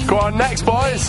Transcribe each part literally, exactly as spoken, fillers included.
Go on, next, boys.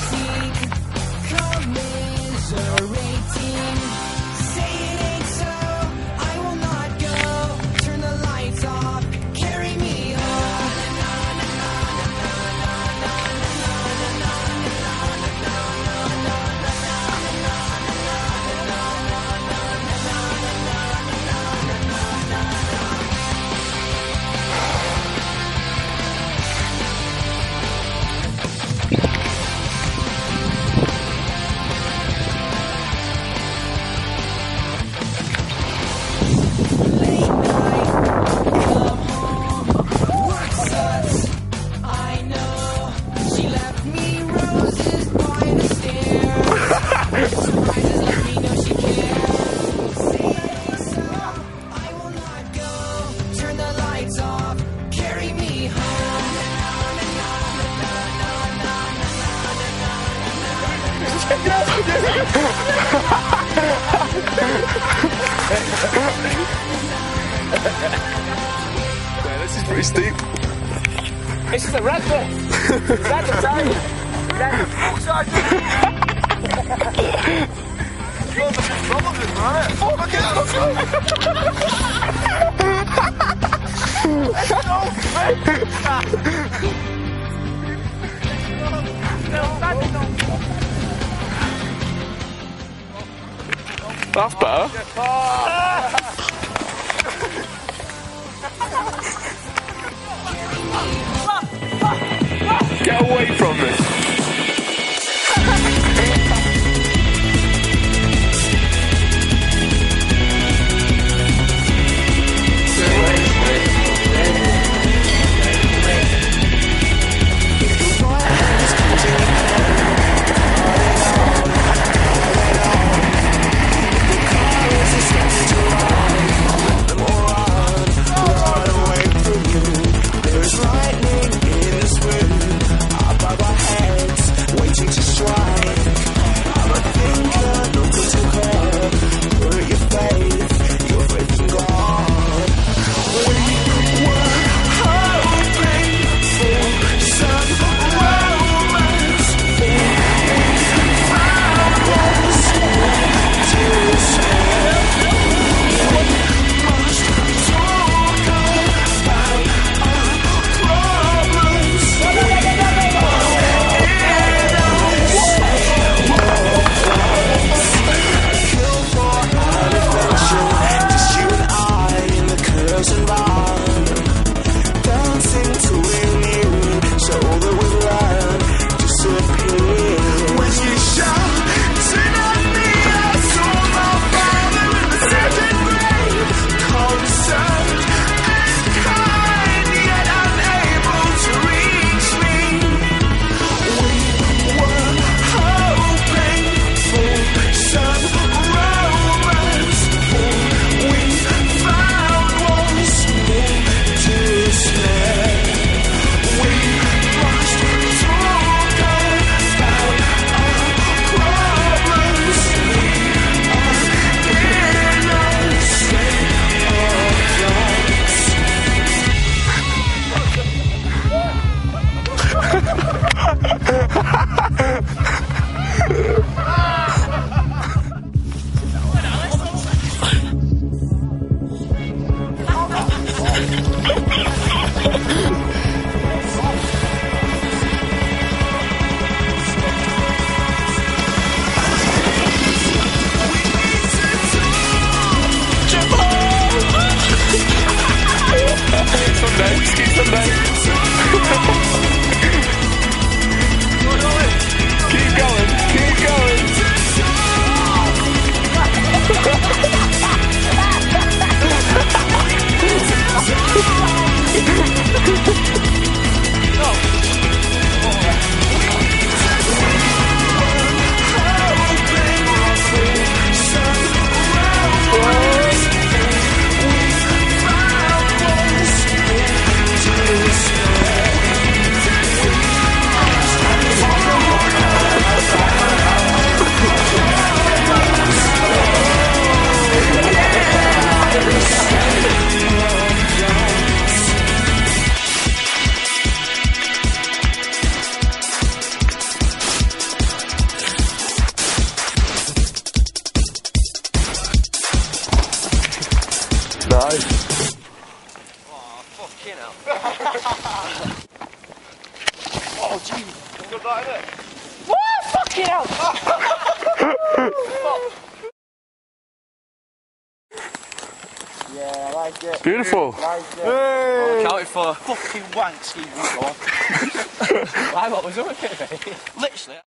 Yeah, this is pretty steep. This is a red bit. That's a time. That's You're the big problem, right? Oh my god, let's go! That's better. Get away from me. Fucking hell. Oh, jeez. Good that, innit? What? Fucking hell! Yeah, I like it. Beautiful. Like it. Hey. Counted for fucking wank, Steve. Why, what was up with it, mate? Literally.